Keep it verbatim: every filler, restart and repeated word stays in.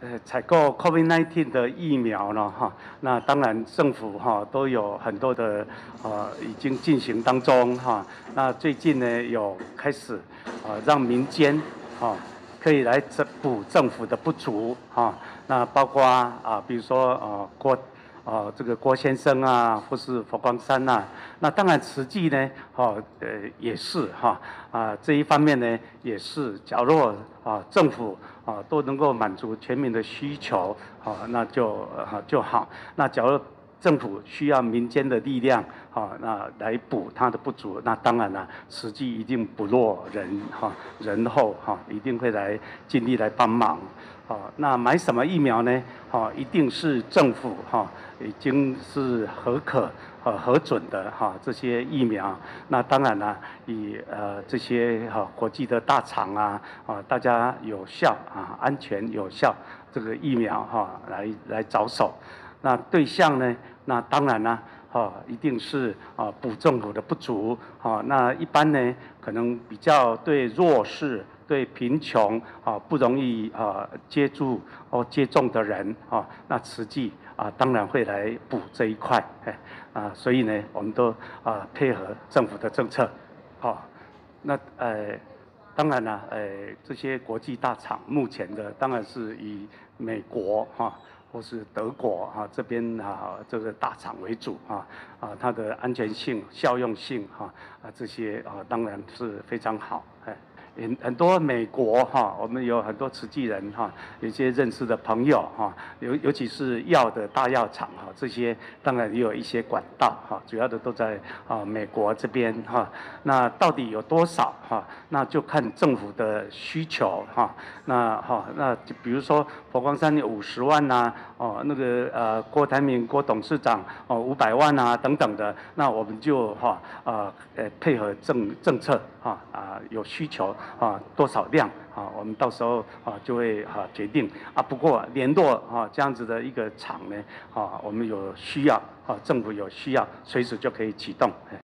呃，采购 COVID 十九 的疫苗呢，哈，那当然政府哈都有很多的呃已经进行当中哈。那最近呢有开始啊让民间哈可以来补政府的不足哈。那包括啊比如说呃郭呃这个郭先生啊，或是佛光山呐、啊，那当然慈济呢，哦呃也是哈啊这一方面呢也是，假若啊政府啊都能够满足全民的需求，啊那就啊就好。那假如政府需要民间的力量，啊那来补它的不足，那当然了，慈济一定不落人哈人后哈，一定会来尽力来帮忙。哦，那买什么疫苗呢？哦，一定是政府哈已经是核可、呃核准的哈这些疫苗。那当然了，以呃这些哈国际的大厂啊啊，大家有效啊、安全有效这个疫苗哈来来着手。那对象呢？那当然啦，哈，一定是啊补政府的不足。啊，那一般呢，可能比较对弱势、对贫穷啊不容易啊接触或接种的人啊，那慈济啊当然会来补这一块。哎啊，所以呢，我们都啊配合政府的政策。好，那呃。当然了，呃，这些国际大厂目前的当然是以美国哈或是德国哈这边啊这个大厂为主哈啊，它的安全性、效用性哈啊这些啊当然是非常好。哎，很很多美国哈，我们有很多慈济人哈，有些认识的朋友哈，尤尤其是药的大药厂哈，这些当然也有一些管道哈，主要的都在啊美国这边哈。那到底有多少哈？那就看政府的需求哈。那哈，那就比如说佛光山有五十万呐、啊，哦，那个呃郭台铭郭董事长哦五百万啊等等的，那我们就哈呃呃配合政政策哈啊有需求啊多少量啊，我们到时候啊就会啊决定啊。不过联络啊这样子的一个厂呢啊，我们有需要啊，政府有需要，随时就可以启动。